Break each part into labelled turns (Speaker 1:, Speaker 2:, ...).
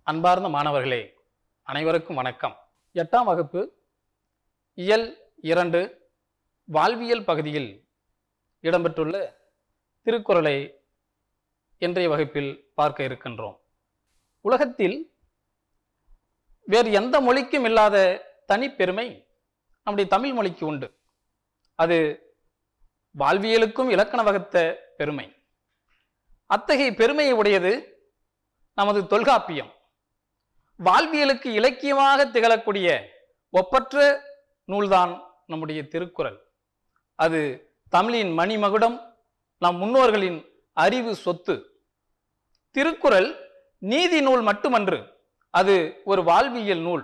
Speaker 1: அன்பார்ந்த மாணவர்களே, அனைவருக்கும் வணக்கம். 8ஆம் வகுப்பு இயல் 2 வாழ்வியல் பகுதியில் இடம்பெற்றுள்ள திருக்குறளை இன்றைய வகுப்பில் பார்க்க இருக்கின்றோம். உலகத்தில் வேறு எந்த மொழிக்கும் இல்லாத தனிப்பெருமை நம்முடைய தமிழ் மொழிக்கு உண்டு. அது வாழ்வியலுக்கும் இலக்கண வகுத்த பெருமை. அத்தகைய பெருமையை உடையது நமது தொல்காப்பியம். வாழ்வியலுக்கு இலக்கியமாக திகழக்கூடிய ஒப்பற்ற நூல்தான் நம்முடைய திருக்குறள். அது தமிழின் மணிமகுடம், நம் முன்னோர்களின் அறிவு சொத்து. திருக்குறள் நீதி நூல் மட்டுமன்று, அது ஒரு வாழ்வியல் நூல்.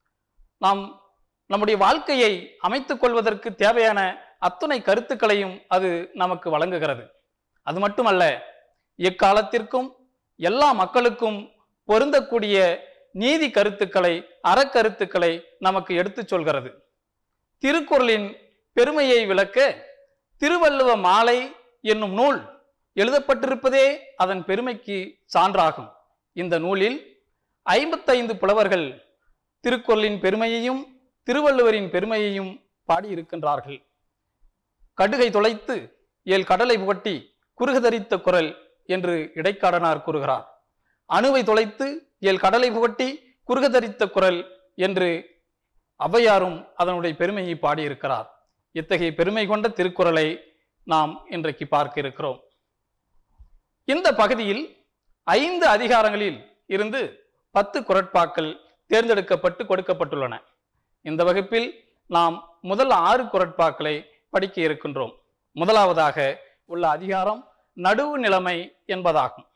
Speaker 1: நம்முடைய வாழ்க்கையை அமைத்துக் கொள்வதற்கு தேவையான அத்துணை கருத்துக்களையும் அது நமக்கு வழங்குகிறது. அது மட்டுமல்ல, எக்காலத்திற்கும் எல்லா மக்களுக்கும் பொருந்தக்கூடிய நீதி கருத்துக்களை, அறக்கருத்துக்களை நமக்கு எடுத்துச் சொல்கிறது. திருக்குறளின் பெருமையை விளக்க திருவள்ளுவ மாலை என்னும் நூல் எழுதப்பட்டிருப்பதே அதன் பெருமைக்கு சான்றாகும். இந்த நூலில் 55 புலவர்கள் திருக்குறளின் பெருமையையும் திருவள்ளுவரின் பெருமையையும் பாடியிருக்கின்றார்கள். கடுகை தொலைத்து ஏழ் கடலை புகட்டி குறுகதரித்த குறள் என்று இடைக்காடனார் கூறுகிறார். அணுவை தொலைத்து ஏழ் கடலை புகட்டி குறுகதரித்த குறள் என்று ஔவையாரும் அதனுடைய பெருமையை பாடியிருக்கிறார். இத்தகைய பெருமை கொண்ட திருக்குறளை நாம் இன்றைக்கு பார்க்க இருக்கிறோம். இந்த பகுதியில் 5 அதிகாரங்களில் இருந்து 10 குறட்பாக்கள் தேர்ந்தெடுக்கப்பட்டு கொடுக்கப்பட்டுள்ளன. இந்த வகுப்பில் நாம் முதல் 6 குறட்பாக்களை படிக்க இருக்கின்றோம். முதலாவதாக உள்ள அதிகாரம் நடுவு நிலைமை என்பதாகும்.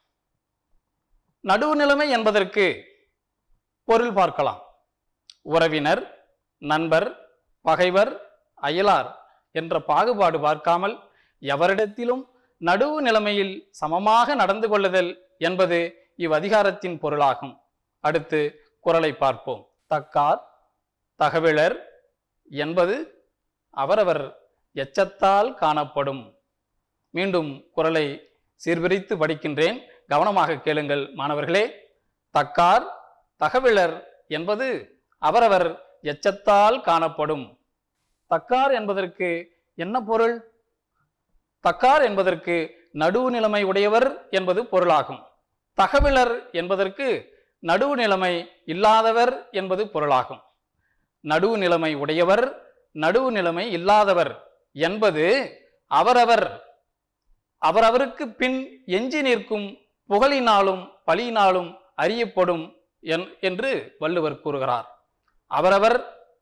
Speaker 1: நடுவு நிலைமை என்பதற்கு பொருள் பார்க்கலாம். உறவினர், நண்பர், பகைவர், அயலார் என்ற பாகுபாடு பார்க்காமல் எவரிடத்திலும் நடுவு நிலைமையில் சமமாக நடந்து கொள்ளுதல் என்பது இவ்வதிகாரத்தின் பொருளாகும். அடுத்து குறளை பார்ப்போம். தக்கார் தகவிலர் என்பது அவரவர் எச்சத்தால் காணப்படும். மீண்டும் குறளை சீர்பிரித்து படிக்கின்றேன், கவனமாக கேளுங்கள் மாணவர்களே. தக்கார் தகவிலர் என்பது அவரவர் எச்சத்தால் காணப்படும். தக்கார் என்பதற்கு என்ன பொருள்? தக்கார் என்பதற்கு நடுவு நிலைமை உடையவர் என்பது பொருளாகும். தகவிலர் என்பதற்கு நடுவு நிலைமை இல்லாதவர் என்பது பொருளாகும். நடுவு நிலைமை உடையவர், நடுவு நிலைமை இல்லாதவர் என்பது அவரவருக்கு பின் எஞ்சி நிற்கும் புகழினாலும் பழியினாலும் அறியப்படும் என்று வள்ளுவர் கூறுகிறார். அவரவர்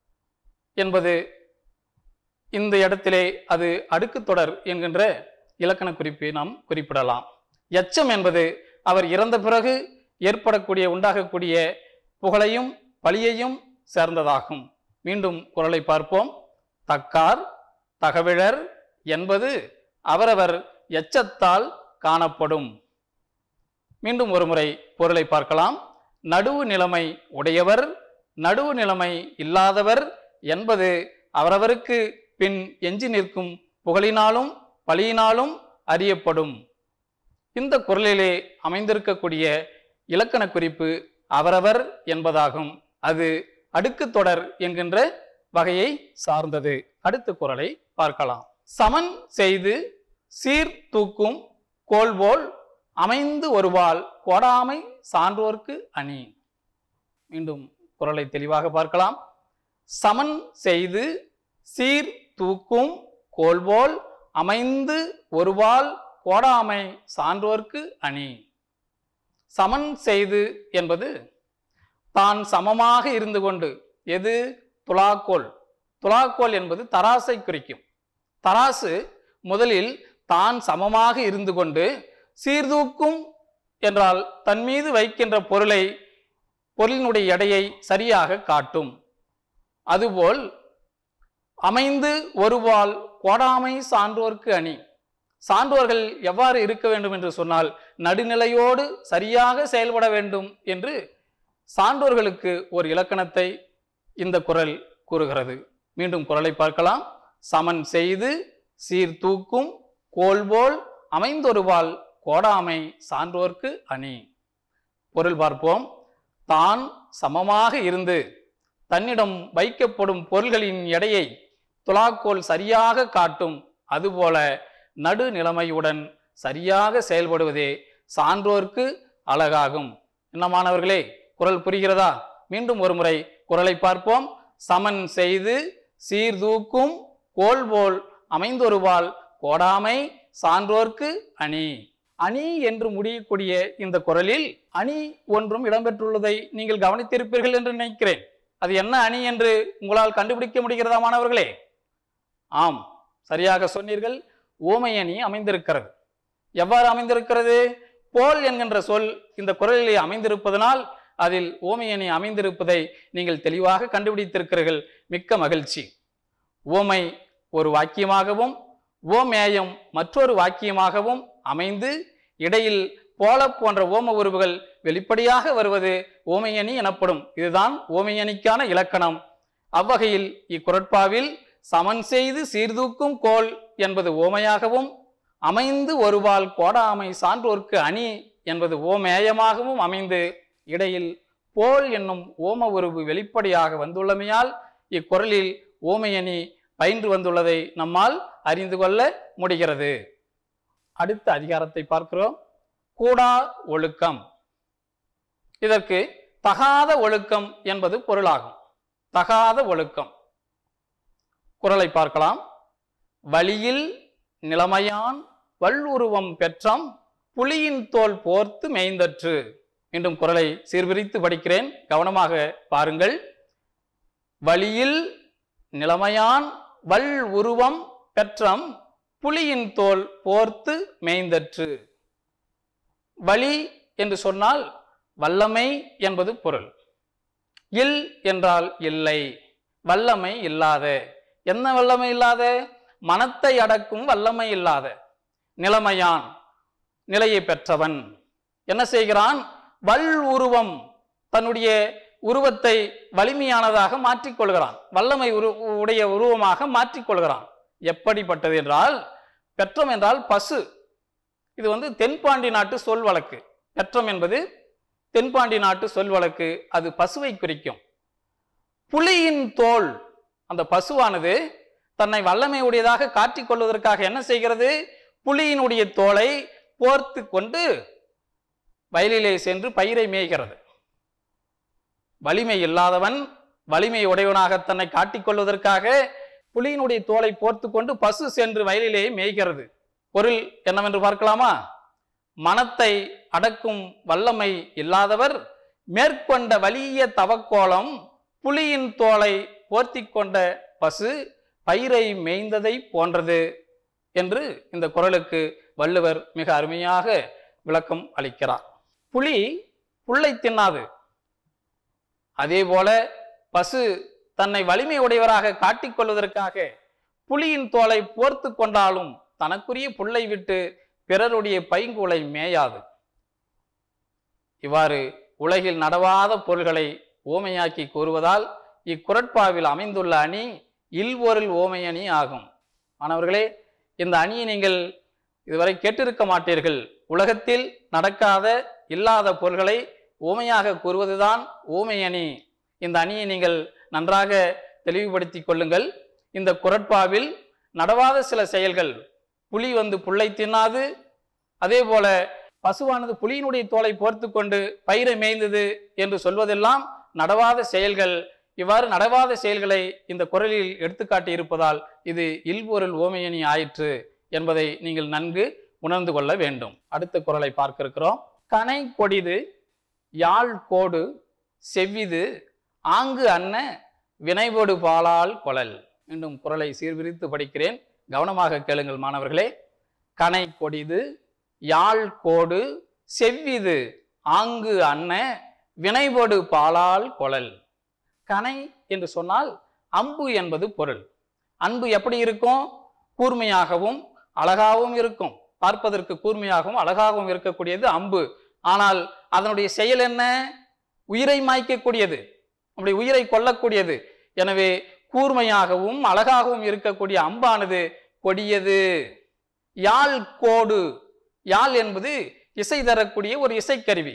Speaker 1: என்பது இந்த இடத்திலே அது அடுக்கு தொடர் என்கின்ற இலக்கண குறிப்பை நாம் குறிப்பிடலாம். எச்சம் என்பது அவர் இறந்த பிறகு ஏற்படக்கூடிய உண்டாகக்கூடிய புகழையும் பழியையும் சேர்ந்ததாகும். மீண்டும் குறளை பார்ப்போம். தக்கார் தகவிலர் என்பது அவரவர் எச்சத்தால் காணப்படும். மீண்டும் ஒரு முறை பொருளை பார்க்கலாம். நடுவு நிலைமை உடையவர், நடுவு நிலைமை இல்லாதவர் என்பது அவரவருக்கு பின் எஞ்சி நிற்கும் புகழினாலும் பழியினாலும் அறியப்படும். இந்த குறளிலே அமைந்திருக்கக்கூடிய இலக்கண குறிப்பு அவரவர் என்பதாகும். அது அடுக்கு தொடர் என்கின்ற வகையை சார்ந்தது. அடுத்த குறளை பார்க்கலாம். சமன் செய்து சீர் தூக்கும் கோல்போல் அமைந்து ஒருவாள் கோடாமை சான்றோர்க்கு அணி. மீண்டும் குறளை தெளிவாக பார்க்கலாம். சமன் செய்து சீர் தூக்கும் கோல்போல் அமைந்து ஒருவாள் கோடாமை சான்றோர்க்கு அணி. சமன் செய்து என்பது தான் சமமாக இருந்து கொண்டு, எது? துலாக்கோல். துலாக்கோல் என்பது தராசை குறிக்கும். தராசு முதலில் தான் சமமாக இருந்து கொண்டு சீர்தூக்கும் என்றால் தன் மீது வைக்கின்ற பொருளினுடைய எடையை சரியாக காட்டும். அதுபோல் அமைந்து ஒருவாள் கோடாமை சான்றோர்க்கு அணி. சான்றோர்கள் எவ்வாறு இருக்க வேண்டும் என்று சொன்னால் நடுநிலையோடு சரியாக செயல்பட வேண்டும் என்று சான்றோர்களுக்கு ஒரு இலக்கணத்தை இந்த குறள் கூறுகிறது. மீண்டும் குறளை பார்க்கலாம். சமன் செய்து சீர் தூக்கும் கோல்போல் அமைந்தொருவாள் கோடாமை சான்றோர்க்கு அணி. பொருள் பார்ப்போம். தான் சமமாக இருந்து தன்னிடம் வைக்கப்படும் பொருள்களின் எடையை துலாக்கோல் சரியாக காட்டும். அதுபோல நடுநிலைமையுடன் சரியாக செயல்படுவதே சான்றோர்க்கு அழகாகும். என்ன மாணவர்களே, குறள் புரிகிறதா? மீண்டும் ஒரு முறை குறளை பார்ப்போம். சமன் செய்து சீர்தூக்கும் கோல் போல் அமைந்தொருவாள் கோடாமை சான்றோர்க்கு அணி. அணி என்று முடியக்கூடிய இந்த குறளில் அணி ஒன்றும் இடம்பெற்றுள்ளதை நீங்கள் கவனித்திருப்பீர்கள் என்று நினைக்கிறேன். அது என்ன அணி என்று உங்களால் கண்டுபிடிக்க முடிகிறதா மாணவர்களே? ஆம், சரியாக சொன்னீர்கள். ஓமை அணி அமைந்திருக்கிறது. எவ்வாறு அமைந்திருக்கிறது? போல் என்கின்ற சொல் இந்த குறளிலே அமைந்திருப்பதனால் அதில் ஓமை அணி அமைந்திருப்பதை நீங்கள் தெளிவாக கண்டுபிடித்திருக்கிறீர்கள். மிக்க மகிழ்ச்சி. ஓமை ஒரு வாக்கியமாகவும் ஓமேயம் மற்றொரு வாக்கியமாகவும் அமைந்து இடையில் போல போன்ற ஓம உருவுகள் வெளிப்படையாக வருவது ஓமையணி எனப்படும். இதுதான் ஓமையணிக்கான இலக்கணம். அவ்வகையில் இக்குறட்பாவில் சமன் செய்து சீர்தூக்கும் கோல் என்பது ஓமையாகவும் அமைந்து ஒருவாள் கோடாமை சான்றோர்க்கு அணி என்பது ஓமேயமாகவும் அமைந்து இடையில் போல் என்னும் ஓம உருவு வெளிப்படையாக வந்துள்ளமையால் இக்குறளில் ஓமையணி பயின்று வந்துள்ளதை நம்மால் அறிந்து கொள்ள முடிகிறது. அடுத்த அதிகாரத்தை பார்க்கிறோம். கூடா ஒழுக்கம். இதற்கு தகாத ஒழுக்கம் என்பது பொருளாகும். தகாத ஒழுக்கம். குறளை பார்க்கலாம். வழியில் நிலைமையான் வல்லுருவம் பெற்றம் புலியின் தோல் போர்த்து மேய்ந்தற்று. மீண்டும் குறளை சீர்பிரித்து படிக்கிறேன், கவனமாக பாருங்கள். வழியில் நிலைமையான் வல் உருவம் பெற்றம் புலியின் தோல் போர்த்து மேய்ந்தற்று. வழி என்று சொன்னால் வல்லமை என்பது பொருள். இல் என்றால் இல்லை, வல்லமை இல்லாத. என்ன வல்லமை இல்லாத? மனத்தை அடக்கும் வல்லமை இல்லாத. நிலைமையான் நிலையை பெற்றவன் என்ன செய்கிறான்? வல் உருவம், தன்னுடைய உருவத்தை வலிமையானதாக மாற்றிக்கொள்கிறான், வல்லமை உடைய உருவமாக மாற்றிக்கொள்கிறான். எப்படிப்பட்டது என்றால், பெற்றம் என்றால் பசு. இது தென்பாண்டி நாட்டு சொல் வழக்கு. பெற்றம் என்பது தென்பாண்டி நாட்டு சொல் வழக்கு. அது பசுவை குறிக்கும். புலியின் தோல், அந்த பசுவானது தன்னை வல்லமை உடையதாக காட்டிக்கொள்வதற்காக என்ன செய்கிறது? புலியினுடைய தோலை போர்த்து கொண்டு வயலிலே சென்று பயிரை மேய்கிறது. வலிமை இல்லாதவன் வலிமை உடையவனாக தன்னை காட்டிக்கொள்வதற்காக புலியினுடைய தோலை போர்த்து கொண்டு பசு சென்று வயலிலே மேய்கிறது. பொருள் என்னவென்று பார்க்கலாமா? மனத்தை அடக்கும் வல்லமை இல்லாதவர் மேற்கொண்ட வலிய தவக்கோலம் புலியின் தோலை போர்த்தி கொண்ட பசு பயிரை மேய்ந்ததை போன்றது என்று இந்த குறளுக்கு வள்ளுவர் மிக அருமையாக விளக்கம் அளிக்கிறார். புலி புல்லை தின்னாது. அதே போல பசு தன்னை வலிமை உடையவராக காட்டிக்கொள்வதற்காக புலியின் தோலை போர்த்து கொண்டாலும் தனக்குரிய புல்லை விட்டு பிறருடைய பைங்கூளை மேயாது. இவ்வாறு உலகில் நடவாத பொருள்களை ஓமையாக்கி கூறுவதால் இக்குறட்பாவில் அமைந்துள்ள அணி இல்பொருள் ஓமை அணி ஆகும். மாணவர்களே, இந்த அணியை நீங்கள் இதுவரை கேட்டிருக்க மாட்டீர்கள். உலகத்தில் நடக்காத இல்லாத பொருள்களை ஓமையாக கூறுவதுதான் ஓமை அணி. இந்த அணியை நீங்கள் நன்றாக தெளிவுபடுத்தி கொள்ளுங்கள். இந்த குறட்பாவில் நடவாத சில செயல்கள், புலி புல்லை தின்னாது, அதே போல பசுவானது புலியினுடைய தோலை போர்த்து கொண்டு பயிரை மேய்ந்தது என்று சொல்வதெல்லாம் நடவாத செயல்கள். இவ்வாறு நடவாத செயல்களை இந்த குறளில் எடுத்துக்காட்டி இருப்பதால் இது இல்பொருள் ஓமையணி ஆயிற்று என்பதை நீங்கள் நன்கு உணர்ந்து கொள்ள வேண்டும். அடுத்த குறளை பார்க்க இருக்கிறோம். கனை கொடிது யாழ் கோடு செவ்விது ஆங்கு அன்ன வினைபொடு பாலால் கொளல். மீண்டும் குறளை சீர்பிரித்து படிக்கிறேன், கவனமாக கேளுங்கள் மாணவர்களே. கனை கொடிது யாழ் கோடு செவ்விது ஆங்கு அன்ன வினைபொடு பாலால் கொளல். கனை என்று சொன்னால் அம்பு என்பது பொருள். அம்பு எப்படி இருக்கும்? கூர்மையாகவும் அழகாகவும் இருக்கும். பார்ப்பதற்கு கூர்மையாகவும் அழகாகவும் இருக்கக்கூடியது அம்பு. ஆனால் அதனுடைய செயல் என்ன? உயிரை மாய்க்கக்கூடியது, நம்முடைய உயிரை கொல்லக்கூடியது. எனவே கூர்மையாகவும் அழகாகவும் இருக்கக்கூடிய அம்பானது கொடியது. யாழ் கோடு, யாழ் என்பது இசை தரக்கூடிய ஒரு இசைக்கருவி.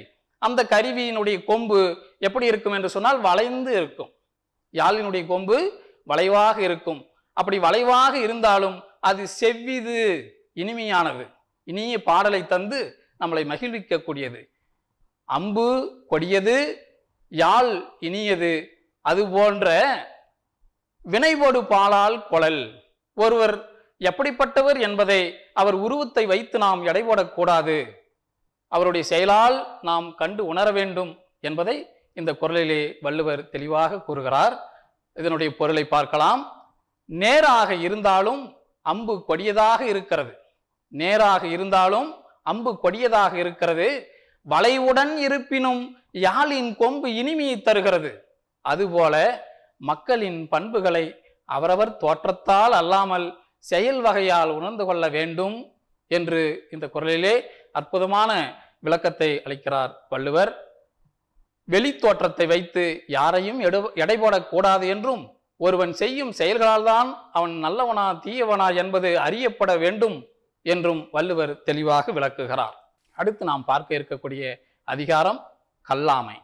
Speaker 1: அந்த கருவியினுடைய கொம்பு எப்படி இருக்கும் என்று சொன்னால் வளைந்து இருக்கும். யாழினுடைய கொம்பு வளைவாக இருக்கும். அப்படி வளைவாக இருந்தாலும் அது செவ்விது, இனிமையானது, இனிய பாடலை தந்து நம்மளை மகிழ்விக்கக்கூடியது. அம்பு கொடியது, யாழ் இனியது. அது போன்ற வினைபோடு பாலால் கொளல். ஒருவர் எப்படிப்பட்டவர் என்பதை அவர் உருவத்தை வைத்து நாம் எடை போடக்கூடாது. அவருடைய செயலால் நாம் கண்டு உணர வேண்டும் என்பதை இந்த குறளிலே வள்ளுவர் தெளிவாக கூறுகிறார். இதனுடைய பொருளை பார்க்கலாம். நேராக இருந்தாலும் அம்பு கொடியதாக இருக்கிறது. நேராக இருந்தாலும் அம்பு கொடியதாக இருக்கிறது. வளைவுடன் இருப்பினும் யாழின் கொம்பு இனிமையை தருகிறது. அதுபோல மக்களின் பண்புகளை அவரவர் தோற்றத்தால் அல்லாமல் செயல் வகையால் உணர்ந்து கொள்ள வேண்டும் என்று இந்த குறளிலே அற்புதமான விளக்கத்தை அளிக்கிறார் வள்ளுவர். வெளி தோற்றத்தை வைத்து யாரையும் எடை போடக்கூடாது என்றும், ஒருவன் செய்யும் செயல்களால் தான் அவன் நல்லவனா தீயவனா என்பது அறியப்பட வேண்டும் என்றும் வள்ளுவர் தெளிவாக விளக்குகிறார். அடுத்து நாம் பார்க்க இருக்கக்கூடிய அதிகாரம் கல்லாமை.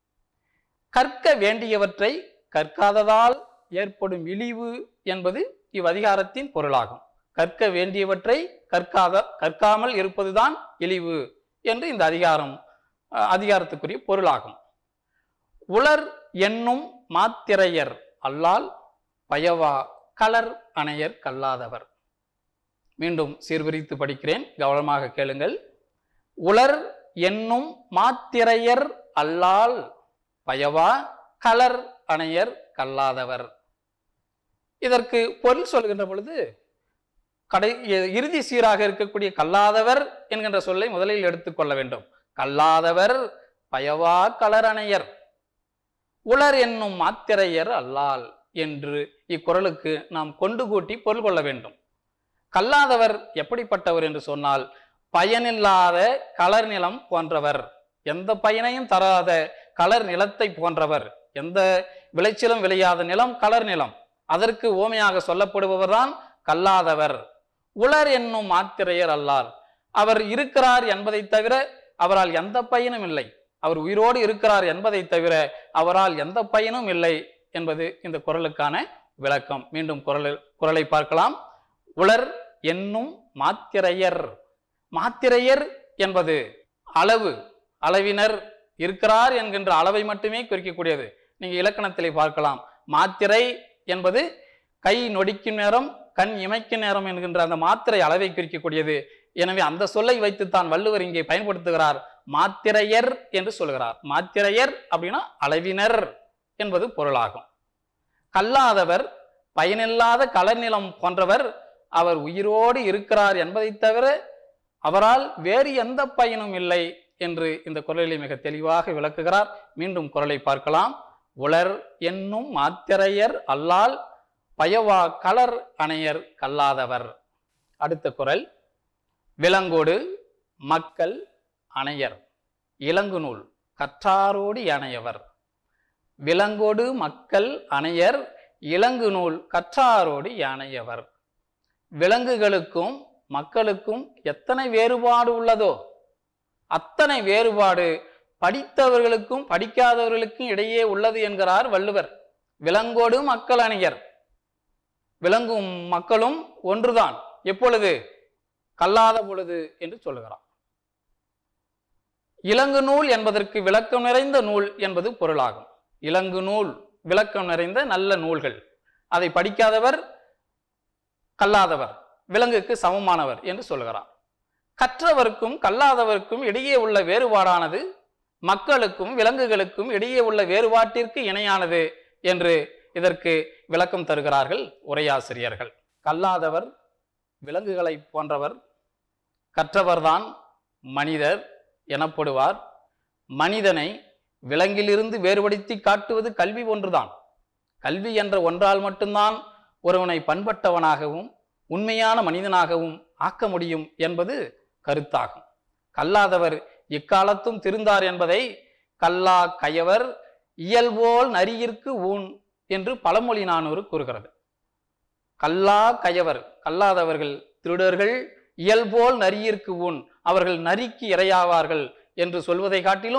Speaker 1: கற்க வேண்டியவற்றை கற்காததால் ஏற்படும் இழிவு என்பது இவ்வதிகாரத்தின் பொருளாகும். கற்க வேண்டியவற்றை கற்காமல் இருப்பதுதான் இழிவு என்று இந்த அதிகாரத்துக்குரிய பொருளாகும். உலர் என்னும் மாத்திரையர் அல்லால் பயவா களர் அணையர் கல்லாதவர். மீண்டும் சீர்பிரித்து படிக்கிறேன், கவனமாக கேளுங்கள். உலர் என்னும் மாத்திரையர் அல்லால் பயவா களர் அணையர் கல்லாதவர். இதற்கு பொருள் சொல்கின்ற பொழுது இறுதி சீராக இருக்கக்கூடிய கல்லாதவர் என்கின்ற சொல்லை முதலில் எடுத்துக்கொள்ள வேண்டும். கல்லாதவர் பயவா களரணையர் உலர் என்னும் மாத்திரையர் அல்லால் என்று இக்குறளுக்கு நாம் கொண்டு கூட்டி பொருள் கொள்ள வேண்டும். கல்லாதவர் எப்படிப்பட்டவர் என்று சொன்னால், பயனில்லாத களர் நிலம் போன்றவர், எந்த பயனையும் தராத களர் நிலத்தை போன்றவர். எந்த விளைச்சலும் விளையாத நிலம் களர் நிலம், அதற்கு ஓமையாக சொல்லப்படுபவர் தான் கல்லாதவர். உலர் என்னும் மாத்திரையர் அல்லால், அவர் இருக்கிறார் என்பதை தவிர அவரால் எந்த பயனும் இல்லை. அவர் உயிரோடு இருக்கிறார் என்பதை தவிர அவரால் எந்த பயனும் இல்லை என்பது இந்த குறளுக்கான விளக்கம். மீண்டும் குறளை பார்க்கலாம். உலர் என்னும் மாத்திரையர். மாத்திரையர் என்பது அளவு, அளவினர், இருக்கிறார் என்கின்ற அளவை மட்டுமே குறிக்கக்கூடியது. நீங்க இலக்கணத்திலே பார்க்கலாம். மாத்திரை என்பது கை நொடிக்கும் நேரம், கண் இமைக்கும் நேரம் என்கின்ற அந்த மாத்திரை அளவை குறிக்கக்கூடியது. எனவே அந்த சொல்லை வைத்துத்தான் வள்ளுவர் இங்கே பயன்படுத்துகிறார். மாத்திரையர் என்று சொல்கிறார். மாத்திரையர் அப்படின்னா அளவினர் என்பது பொருளாகும். கல்லாதவர் பயனில்லாத களர்நிலம் போன்றவர், அவர் உயிரோடு இருக்கிறார் என்பதை தவிர அவரால் வேறு எந்த பயனும் இல்லை என்று இந்த குறளை மிக தெளிவாக விளக்குகிறார். மீண்டும் குறளை பார்க்கலாம். உலர் என்னும் மாத்திரையர் அல்லால் பயவா களர் அணையர் கல்லாதவர். அடுத்த குறள். விலங்கோடு மக்கள் அணையர் இலங்கு நூல் கற்றாரோடு யானையவர். விலங்கோடு மக்கள் அணையர் இலங்கு நூல் கற்றாரோடு யானையவர். விலங்குகளுக்கும் மக்களுக்கும் எத்தனை வேறுபாடு உள்ளதோ அத்தனை வேறுபாடு படித்தவர்களுக்கும் படிக்காதவர்களுக்கும் இடையே உள்ளது என்கிறார் வள்ளுவர். விலங்கோடு மக்கள் அணையர், விலங்கும் மக்களும் ஒன்றுதான். எப்பொழுது? கல்லாத பொழுது என்று சொல்லுகிறார். இலங்கு நூல் என்பதற்கு விளக்கம் நிறைந்த நூல் என்பது பொருளாகும். இலங்கு நூல் விளக்கம் நிறைந்த நல்ல நூல்கள். அதை படிக்காதவர் கல்லாதவர், விலங்குக்கு சமமானவர் என்று சொல்லுகிறார். கற்றவருக்கும் கல்லாதவருக்கும் இடையே உள்ள வேறுபாடானது மக்களுக்கும் விலங்குகளுக்கும் இடையே உள்ள வேறுபாட்டிற்கு இணையானது என்று இதற்கு விளக்கம் தருகிறார்கள் உரையாசிரியர்கள். கல்லாதவர் விலங்குகளை போன்றவர், கற்றவர்தான் மனிதர் எனப்படுவார். மனிதனை விலங்கிலிருந்து வேறுபடுத்தி காட்டுவது கல்வி ஒன்றுதான். கல்வி என்ற ஒன்றால் மட்டும்தான் ஒருவனை பண்பட்டவனாகவும் உண்மையான மனிதனாகவும் ஆக்க முடியும் என்பது கருத்தாகும். கல்லாதவர் இக்காலத்தும் திருந்தார் என்பதை கல்லா கயவர் இயல்போல் நரியிற்கு ஊன் என்று பழமொழி 400 கூறுகிறது. கல்லா கயவர், கல்லாதவர்கள் திருடர்கள், இயல்போல் நரியிற்கு ஊன், அவர்கள் நரிக்கு இரையாவார்கள் என்று சொல்வதை காட்டிலும்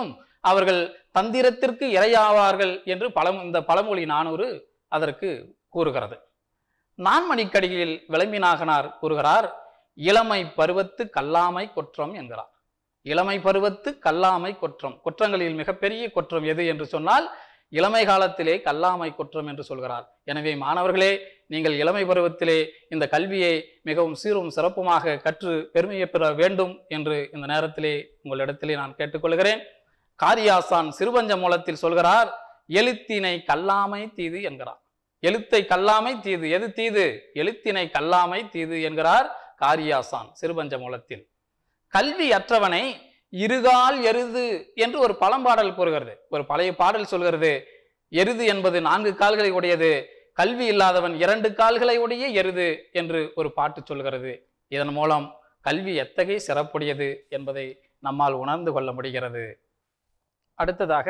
Speaker 1: அவர்கள் தந்திரத்திற்கு இரையாவார்கள் என்று இந்த பழமொழி 400 அதற்கு கூறுகிறது. நான்மணிக்கடியில் விளம்பினாகனார் கூறுகிறார், இளமை பருவத்து கல்லாமை குற்றம் என்கிறார். இளமை பருவத்து கல்லாமை குற்றம், குற்றங்களில் மிகப்பெரிய குற்றம் எது என்று சொன்னால் இளமை காலத்திலே கல்லாமை குற்றம் என்று சொல்கிறார். எனவே மாணவர்களே, நீங்கள் இளமை பருவத்திலே இந்த கல்வியை மிகவும் சீரும் சிறப்புமாக கற்று பெருமையை பெற வேண்டும் என்று இந்த நேரத்திலே உங்களிடத்திலே நான் கேட்டுக்கொள்கிறேன். காரியாசான் சிறுபஞ்ச மூலத்தில் சொல்கிறார், எழுத்தினை கல்லாமை தீது என்கிறார். எழுத்தை கல்லாமை தீது. எது தீது? எழுத்தினை கல்லாமை தீது என்கிறார் காரியாசான் சிறுபஞ்ச மூலத்தில். கல்வி அற்றவனை இருகால் எருது என்று ஒரு பழம்பாடல் கூறுகிறது. ஒரு பழைய பாடல் சொல்கிறது, எருது என்பது 4 கால்களை உடையது, கல்வி இல்லாதவன் 2 கால்களை உடைய எருது என்று ஒரு பாட்டு சொல்கிறது. இதன் மூலம் கல்வி எத்தகைய சிறப்புடையது என்பதை நம்மால் உணர்ந்து கொள்ள முடிகிறது. அடுத்ததாக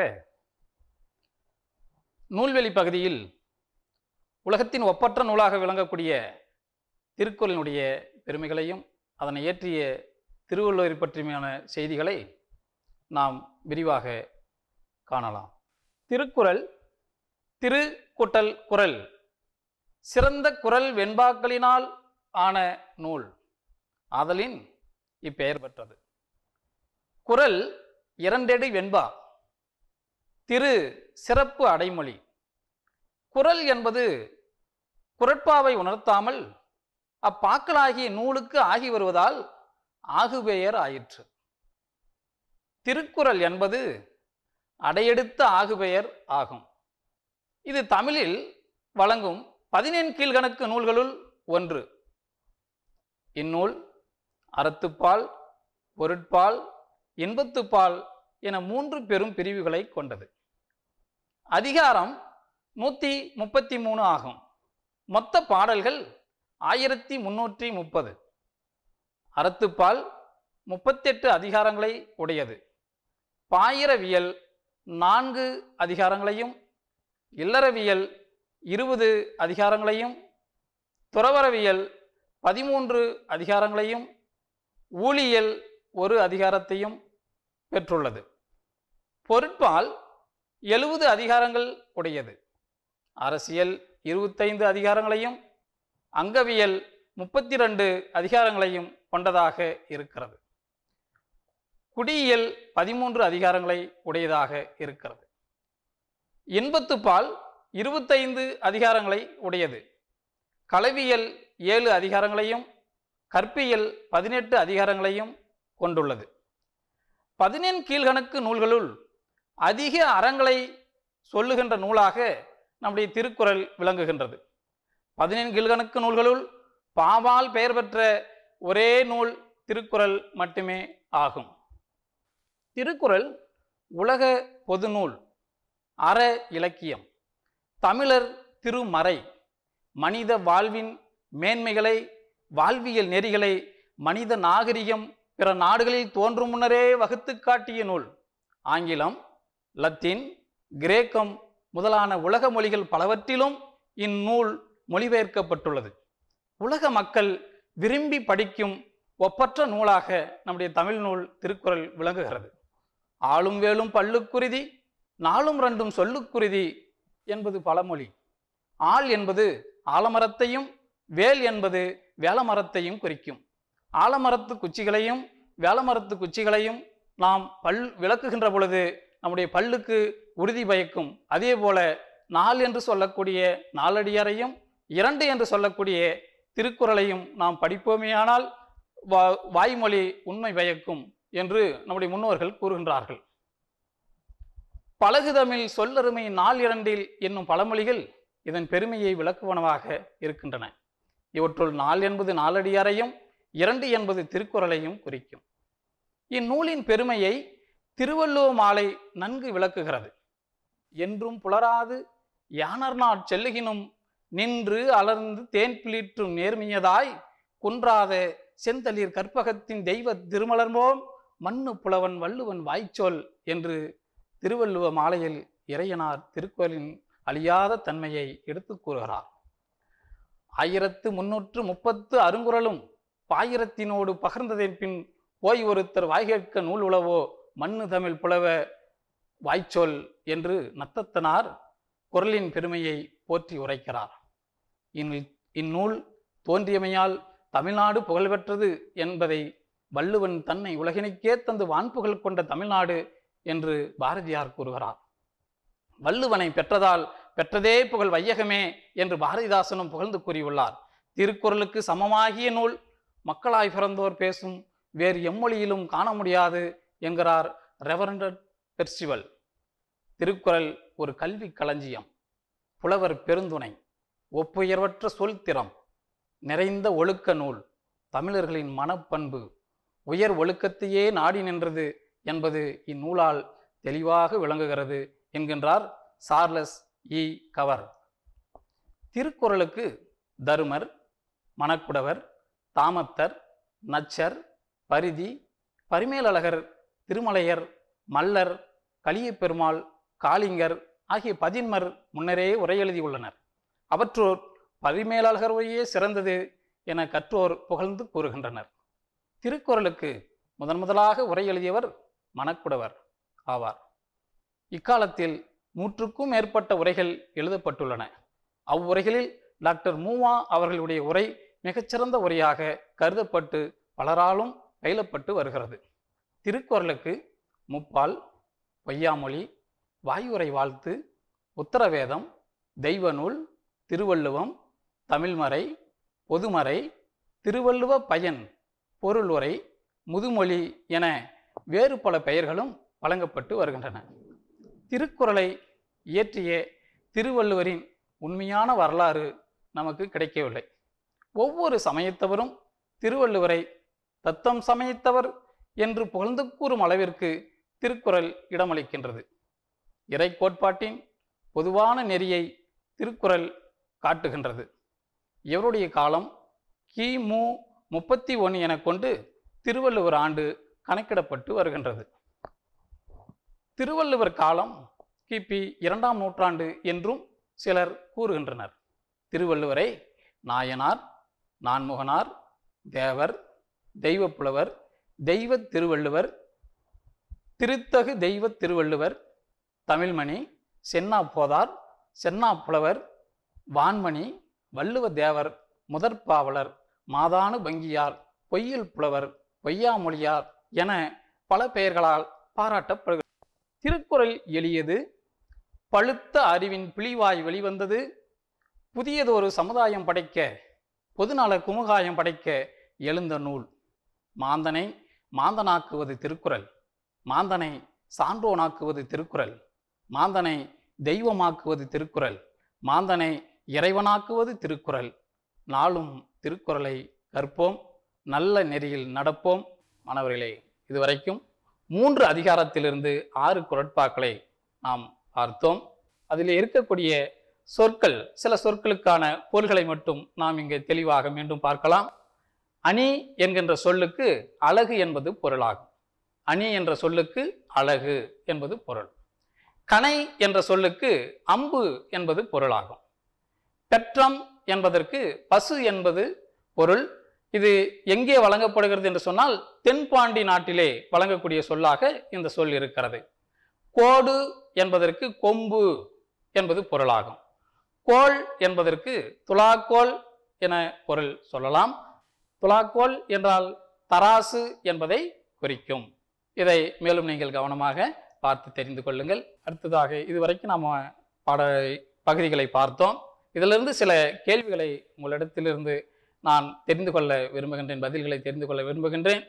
Speaker 1: நூல்வெளி பகுதியில் உலகத்தின் ஒப்பற்ற நூலாக விளங்கக்கூடிய திருக்குறளினுடைய பெருமைகளையும் அதனை இயற்றிய திருவள்ளுவர் பற்றியான செய்திகளை நாம் விரிவாக காணலாம். திருக்குறள், திரு கூட்டல் குறள், சிறந்த குறள் வெண்பாக்களினால் ஆன நூல் ஆதலின் இப்பெயர் பெற்றது. குறள் 2 அடி வெண்பா, திரு சிறப்பு அடைமொழி. குறள் என்பது குறட்பாவை உணர்த்தாமல் அப்பாக்களாகிய நூலுக்கு ஆகி வருவதால் ஆகுபெயர் ஆயிற்று. திருக்குறள் என்பது அடையெடுத்த ஆகுபெயர் ஆகும். இது தமிழில் வழங்கும் 14 கீழ்கணக்கு நூல்களுள் ஒன்று. இந்நூல் அறத்துப்பால், பொருட்பால், இன்பத்துப்பால் என 3 பெரும் பிரிவுகளை கொண்டது. அதிகாரம் 133 ஆகும். மொத்த பாடல்கள் 1330. அறத்துப்பால் 38 அதிகாரங்களை உடையது. பாயிரவியல் 4 அதிகாரங்களையும், இல்லறவியல் 20 அதிகாரங்களையும், துறவரவியல் 13 அதிகாரங்களையும், ஊழியல் 1 அதிகாரத்தையும் பெற்றுள்ளது. பொருட்பால் 70 அதிகாரங்கள் உடையது. அரசியல் 25 அதிகாரங்களையும், அங்கவியல் 32 அதிகாரங்களையும் கொண்டதாக இருக்கிறது. குடியியல் 13 அதிகாரங்களை உடையதாக இருக்கிறது. இன்பத்துப்பால் 25 அதிகாரங்களை உடையது. களவியல் 7 அதிகாரங்களையும், கற்பியல் 18 அதிகாரங்களையும் கொண்டுள்ளது. 14 கீழ்கணக்கு நூல்களுள் அதிக அறங்களை சொல்லுகின்ற நூலாக நம்முடைய திருக்குறள் விளங்குகின்றது. 14 கீழ்கணக்கு நூல்களுள் பாவால் பெயர் பெற்ற ஒரே நூல் திருக்குறள் மட்டுமே ஆகும். திருக்குறள் உலக பொது நூல், அற இலக்கியம், தமிழர் திருமறை, மனித வாழ்வின் மேன்மைகளை, வாழ்வியல் நெறிகளை மனித நாகரிகம் பிற நாடுகளில் தோன்றும் முன்னரே வகுத்து காட்டிய நூல். ஆங்கிலம், லத்தீன், கிரேக்கம் முதலான உலக மொழிகள் பலவற்றிலும் இந்நூல் மொழிபெயர்க்கப்பட்டுள்ளது. உலக மக்கள் விரும்பி படிக்கும் ஒப்பற்ற நூலாக நம்முடைய தமிழ் நூல் திருக்குறள் விளங்குகிறது. ஆளும் வேலும் பல்லுக்குருதி, நாளும் 2 சொல்லுக்குருதி என்பது பழமொழி. ஆள் என்பது ஆலமரத்தையும், வேல் என்பது வேலமரத்தையும் குறிக்கும். ஆலமரத்து குச்சிகளையும் வேலமரத்து குச்சிகளையும் நாம் விளக்குகின்ற பொழுது நம்முடைய பல்லுக்கு உறுதி பயக்கும். அதே போல 4 என்று சொல்லக்கூடிய நாலடியாரையும், 2 என்று சொல்லக்கூடிய திருக்குறளையும் நாம் படிப்போமேயானால் வாய்மொழி உண்மை பயக்கும் என்று நம்முடைய முன்னோர்கள் கூறுகின்றார்கள். பழகுதமிழ் சொல்லருமை 4 என்னும் பழமொழிகள் இதன் பெருமையை விளக்குவனவாக இருக்கின்றன. இவற்றுள் 4 என்பது நாலடியாரையும், 2 என்பது திருக்குறளையும் குறிக்கும். இந்நூலின் பெருமையை திருவள்ளுவ மாலை நன்கு விளக்குகிறது. என்றும் புலராது யானர்நாட் செல்லுகினும் நின்று அலர்ந்து தேன் பிளிற்றும் நேர்மையதாய் குன்றாத செந்தளிர் கற்பகத்தின் தெய்வ திருமலர்மோம் மண்ணு புலவன் வள்ளுவன் வாய்ச்சொல் என்று திருவள்ளுவ மாலையில் இறையனார் திருக்குறளின் அழியாத தன்மையை எடுத்து கூறுகிறார். 1330 அருங்குறளும் பாயிரத்தினோடு பகர்ந்ததன் பின் போய் ஒருத்தர் வாய்கேட்க நூல் உளவோ மண்ணு தமிழ் புலவ வாய்ச்சொல் என்று நத்தத்தனார் குறளின் பெருமையை போற்றி உரைக்கிறார். இந்நூல் தோன்றியமையால் தமிழ்நாடு புகழ்பெற்றது என்பதை வள்ளுவன் தன்னை உலகினுக்கே தந்து வான்புகழ் கொண்ட தமிழ்நாடு என்று பாரதியார் கூறுகிறார். வள்ளுவனை பெற்றதால் பெற்றதே புகழ் வையகமே என்று பாரதிதாசனும் புகழ்ந்து கூறியுள்ளார். திருக்குறளுக்கு சமமாகிய நூல் மக்களாய் பிறந்தோர் பேசும் வேறு எம்மொழியிலும் காண முடியாது என்கிறார் ரெவரண்ட் பெர்சிவல். திருக்குறள் ஒரு கல்வி களஞ்சியம், புலவர் பெருந்துணை, ஒப்புயர்வற்ற சொல் திறம் நிறைந்த ஒழுக்க நூல், தமிழர்களின் மனப்பண்பு உயர் ஒழுக்கத்தையே நாடி நின்றது என்பது இந்நூலால் தெளிவாக விளங்குகிறது என்கின்றார் சார்லஸ் இ கவர். திருக்குறளுக்கு தருமர், மணக்குடவர், தாமத்தர், நச்சர், பரிதி, பரிமேலழகர், திருமலையர், மல்லர், கலியபெருமாள், காளிங்கர் ஆகிய 10 முன்னரே உரை எழுதியுள்ளனர். அவற்றோர் பரிமேலழகர் உரையே சிறந்தது என கற்றோர் புகழ்ந்து கூறுகின்றனர். திருக்குறளுக்கு முதலாக உரை எழுதியவர் மணக்குடவர் ஆவார். இக்காலத்தில் 100க்கும் மேற்பட்ட உரைகள் எழுதப்பட்டுள்ளன. அவ்வுரைகளில் டாக்டர் மூவா அவர்களுடைய உரை மிகச்சிறந்த உரையாக கருதப்பட்டு பலராலும் பயிலப்பட்டு வருகிறது. திருக்குறளுக்கு முப்பால், பொய்யாமொழி, வாயுரை வாழ்த்து, உத்தரவேதம், தெய்வ நூல், திருவள்ளுவம், தமிழ்மறை, பொதுமறை, திருவள்ளுவ பயன், பொருளுரை, முதுமொழி என வேறு பல பெயர்களும் வழங்கப்பட்டு வருகின்றன. திருக்குறளை இயற்றிய திருவள்ளுவரின் உண்மையான வரலாறு நமக்கு கிடைக்கவில்லை. ஒவ்வொரு சமயத்தவரும் திருவள்ளுவரை தத்தம் சமயத்தவர் என்று புகழ்ந்து கூறும் அளவிற்கு திருக்குறள் இடமளிக்கின்றது. இறை கோட்பாட்டின் பொதுவான நெறியை திருக்குறள் காட்டுகின்றது. இவருடைய காலம் கிமு 31 என கொண்டு திருவள்ளுவர் ஆண்டு கணக்கிடப்பட்டு வருகின்றது. திருவள்ளுவர் காலம் கிபி 2ஆம் நூற்றாண்டு என்றும் சிலர் கூறுகின்றனர். திருவள்ளுவரை நாயனார், நான்முகனார், தேவர், தெய்வப்புலவர், தெய்வ திருவள்ளுவர், திருத்தகு தெய்வ திருவள்ளுவர், தமிழ்மணி, சென்னா போதார், சென்னா புலவர், வான்மணி, வள்ளுவ தேவர், முதற்பாவலர், மாதானு பங்கியார், பொய்யில் புலவர், பொய்யாமொழியார் என பல பெயர்களால் பாராட்டப்படுகிறது. திருக்குறள் எளியது, பழுத்த அறிவின் பிழிவாய் வெளிவந்தது, புதியதொரு சமுதாயம் படைக்க, பொதுநல குமுகாயம் படைக்க எழுந்த நூல். மாந்தனை மாந்தனாக்குவது திருக்குறள், மாந்தனை சான்றோனாக்குவது திருக்குறள், மாந்தனை தெய்வமாக்குவது திருக்குறள், மாந்தனை இறைவனாக்குவது திருக்குறள். நாளும் திருக்குறளை கற்போம், நல்ல நெறியில் நடப்போம். மாணவர்களே, இதுவரைக்கும் 3 அதிகாரத்திலிருந்து 6 குறட்பாக்களை நாம் பார்த்தோம். அதில் இருக்கக்கூடிய சொற்கள், சில சொற்களுக்கான பொருள்களை மட்டும் நாம் இங்கே தெளிவாக மீண்டும் பார்க்கலாம். அணி என்கின்ற சொல்லுக்கு அழகு என்பது பொருளாகும். அணி என்ற சொல்லுக்கு அழகு என்பது பொருள். கணை என்ற சொல்லுக்கு அம்பு என்பது பொருளாகும். பெற்றம் என்பதற்கு பசு என்பது பொருள். இது எங்கே வழங்கப்படுகிறது என்று சொன்னால் தென்பாண்டி நாட்டிலே வழங்கக்கூடிய சொல்லாக இந்த சொல் இருக்கிறது. கோடு என்பதற்கு கொம்பு என்பது பொருளாகும். கோல் என்பதற்கு துலாக்கோல் என பொருள் சொல்லலாம். துலாக்கோல் என்றால் தராசு என்பதை குறிக்கும். இதை மேலும் நீங்கள் கவனமாக பார்த்து தெரிந்து கொள்ளுங்கள். அடுத்ததாக இதுவரைக்கும் நாம் பாட பகுதிகளை பார்த்தோம். இதிலிருந்து சில கேள்விகளை உங்களிடத்திலிருந்து நான் தெரிந்து கொள்ள விரும்புகின்றேன், பதில்களை தெரிந்து கொள்ள விரும்புகின்றேன்.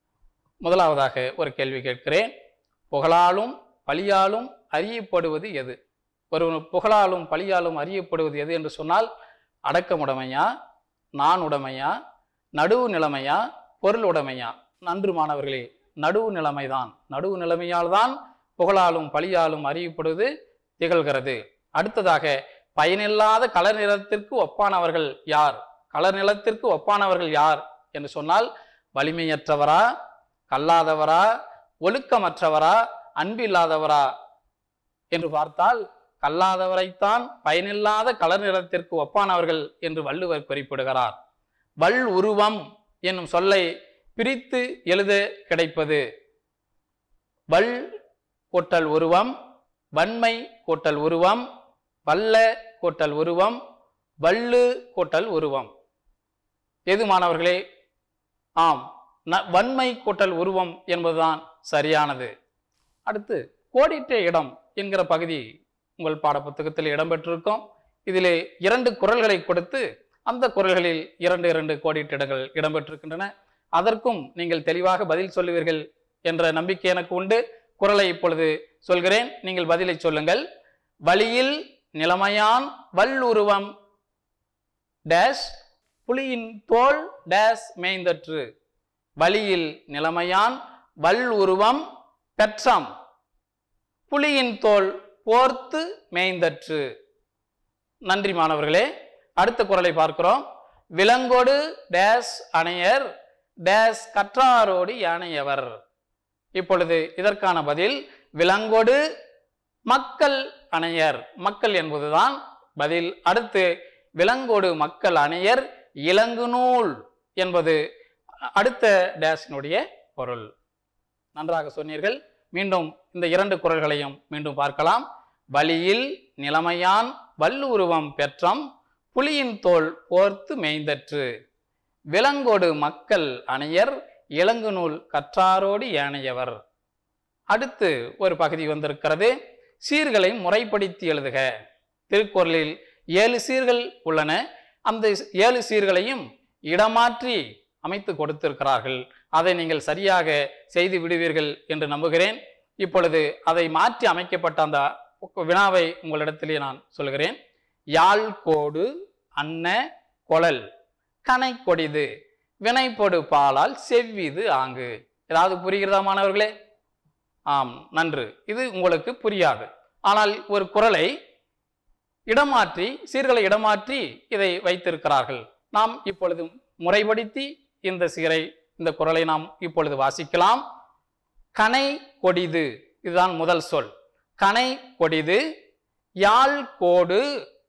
Speaker 1: முதலாவதாக ஒரு கேள்வி கேட்கிறேன். புகழாலும் பழியாலும் அறியப்படுவது எது? ஒரு புகழாலும் பழியாலும் அறியப்படுவது எது என்று சொன்னால் அடக்கமுடைமையா, நான் உடைமையா, நடுவு நிலைமையா, பொருள் உடைமையா? நன்று மாணவர்களே, நடுவு நிலைமைதான். நடுவு நிலைமையால் தான் புகழாலும் பழியாலும் அறியப்படுவது திகழ்கிறது. அடுத்ததாக பயனில்லாத கலர் நிலத்திற்கு ஒப்பானவர்கள் யார்? கலர் நிலத்திற்கு ஒப்பானவர்கள் யார் என்று சொன்னால் வலிமையற்றவரா, கல்லாதவரா, ஒழுக்கமற்றவரா, அன்பில்லாதவரா என்று பார்த்தால் கல்லாதவரைத்தான் பயனில்லாத கலர் நிலத்திற்கு ஒப்பானவர்கள் என்று வள்ளுவர் குறிப்பிடுகிறார். வல் உருவம் என்னும் சொல்லை பிரித்து எழுத கிடைப்பது வல் ஒட்டல் உருவம், வன்மை கூட்டல் உருவம், வல்ல கூட்டல் உருவம், வள்ளு கூட்டல் உருவம். எது மாணவர்களே? ஆம், வன்மை கூட்டல் உருவம் என்பதுதான் சரியானது. அடுத்து கோடிட்ட இடம் என்கிற பகுதி உங்கள் பாடப்புத்தகத்தில் இடம்பெற்றிருக்கும். இதிலே 2 குறள்களை கொடுத்து அந்த குறள்களில் 2 கோடிட்ட இடங்கள் இடம்பெற்றிருக்கின்றன. அதற்கும் நீங்கள் தெளிவாக பதில் சொல்லுவீர்கள் என்ற நம்பிக்கை எனக்கு உண்டு. குறளை இப்பொழுது சொல்கிறேன், நீங்கள் பதிலை சொல்லுங்கள். வழியில் நிலைமையான் வல்லுருவம் டேஷ் புலியின் தோல் டேஷ் மேய்ந்தற்று. வழியில் நிலைமையான் வல்லுருவம் பெற்றம் புலியின் தோல் போர்த்து மேய்ந்தற்று. நன்றி மாணவர்களே. அடுத்த குறளை பார்க்கிறோம். விலங்கோடு டேஷ் அணையர் டேஷ் கற்றாரோடு யானையவர். இப்பொழுது இதற்கான பதில் விலங்கோடு மக்கள் அணையர். மக்கள் என்பதுதான் பதில். அடுத்து விலங்கோடு மக்கள் அணையர் இலங்கு நூல் என்பது அடுத்த டேஷினுடைய பொருள். நன்றாக சொன்னீர்கள். மீண்டும் இந்த 2 குறள்களையும் மீண்டும் பார்க்கலாம். வழியில் நிலைமையான் வல்லுருவம் பெற்றம் புலியின் தோல் போர்த்து மேய்ந்தற்று. விலங்கோடு மக்கள் அணையர் இலங்கு நூல் கற்றாரோடு ஏனையவர். அடுத்து ஒரு பகுதி வந்திருக்கிறது. சீர்களை முறைப்படுத்தி எழுதுக. திருக்குறளில் 7 சீர்கள் உள்ளன. அந்த 7 சீர்களையும் இடமாற்றி அமைத்து கொடுத்திருக்கிறார்கள். அதை நீங்கள் சரியாக செய்து விடுவீர்கள் என்று நம்புகிறேன். இப்பொழுது அதை மாற்றி அமைக்கப்பட்ட அந்த வினாவை உங்களிடத்திலே நான் சொல்கிறேன். யாழ் கோடு அன்ன கொழல் கனை கொடிது வினைப்பொடு பாலால் செவ்விது ஆங்கு. ஏதாவது புரிகிறதா மாணவர்களே? ஆம், நன்று. இது உங்களுக்கு புரியாது. ஆனால் ஒரு குறளை இடமாற்றி சீர்களை இடமாற்றி இதை வைத்திருக்கிறார்கள். நாம் இப்பொழுது முறைப்படுத்தி இந்த குறளை நாம் இப்பொழுது வாசிக்கலாம். கனை கொடிது, இதுதான் முதல் சொல். கனை கொடிது யாழ் கோடு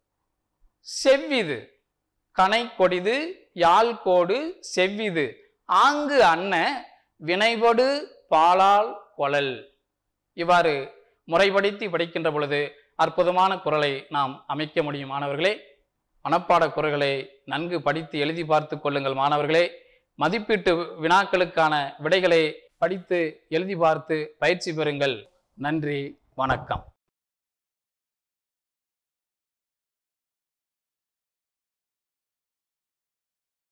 Speaker 1: செவ்விது. கனை கொடிது யாழ் கோடு செவ்விது ஆங்கு அன்ன வினைபடு பாலால் கொழல். இவ்வாறு முறைப்படுத்தி படிக்கின்ற பொழுது அற்புதமான குறளை நாம் அமைக்க முடியும் மாணவர்களே. மனப்பாட குறள்களை நன்கு படித்து எழுதி பார்த்து கொள்ளுங்கள் மாணவர்களே. மதிப்பீட்டு வினாக்களுக்கான விடைகளை படித்து எழுதி பார்த்து பயிற்சி பெறுங்கள். நன்றி, வணக்கம்.